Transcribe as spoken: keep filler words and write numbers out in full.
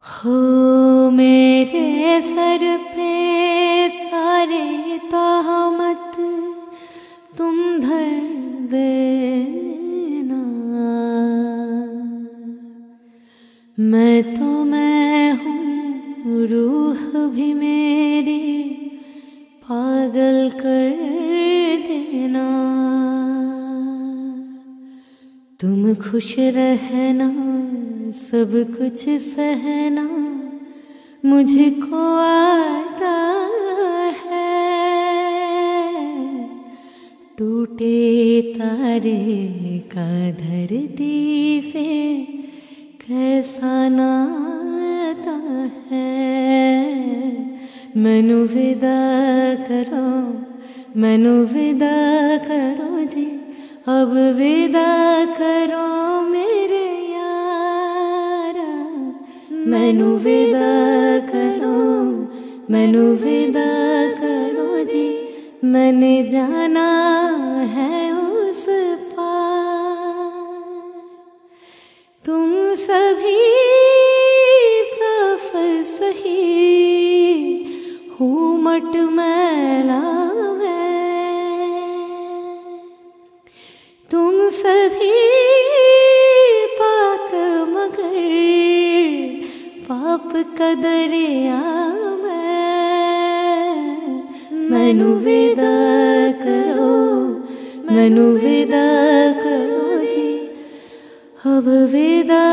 हो मेरे सर पे सारे तहमत तुम धर देना। मैं तो मैं हूँ, रूह भी मेरी पागल कर देना। तुम खुश रहना, सब कुछ सहना मुझको आता है। टूटे तारे का धरती से कैसा नाता है। मैनू विदा करो, मैनू विदा करो जी, अब विदा करो मेरे यारा। मैनू विदा करो, मैनू विदा करो जी, मैंने जाना है उस पार। तुम सभी सफर सही, हूँ मट मैला मैं। तुम सभी पाक मगर पाप का दरिया मैं। मैनू विदा करो, मैनू विदा करो जी, अब विदा